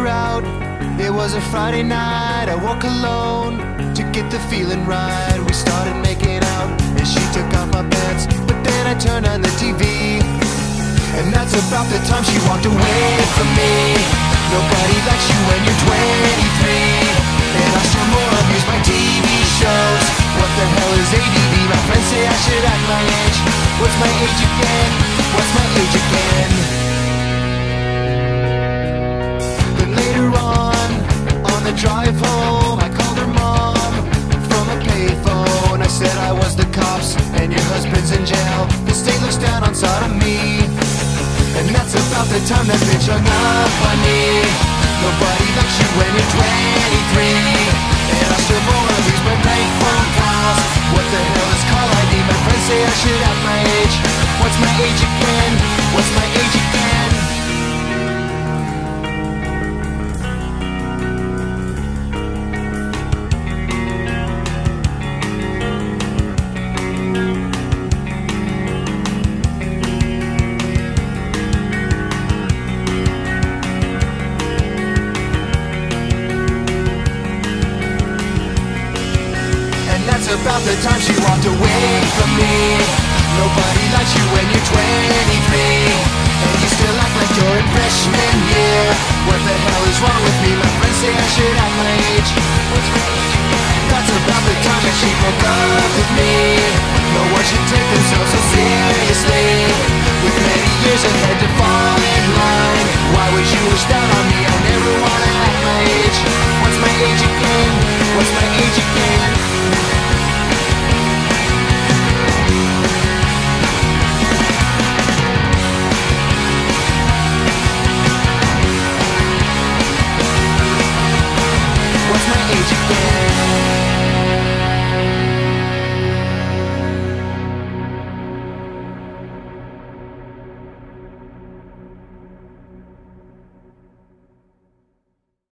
out. It was a Friday night, I woke alone to get the feeling right. We started making out and she took off my pants, but then I turned on the TV, and that's about the time she walked away from me. Nobody likes you when you're 23, and I still more abuse my TV shows. What the hell is ADD? My friends say I should act my age. What's my age again? What's my age again? Then later on the drive home, I called her mom from a payphone. I said I was the cops and your husband's in jail. The state looks down on sodomy, and that's about the time that bitch hung up on me. Nobody likes you when you're 23, and I still more abuse my bank phone calls. What the hell is call ID? My friends say I should have my age. What's my age again? What's my age again? That's about the time she walked away from me. Nobody likes you when you're 23, and you still act like you're in freshman year. What the hell is wrong with me? My friends say I should act my age. That's about the time that she broke